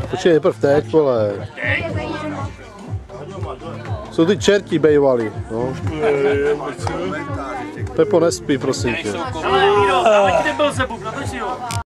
Počkej, teprv teď, vole. Jsou ty čerti bejvali, no. Pepo, nespí, prosím tě. Ale Míro, ale kde byl Zebub, natočí ho.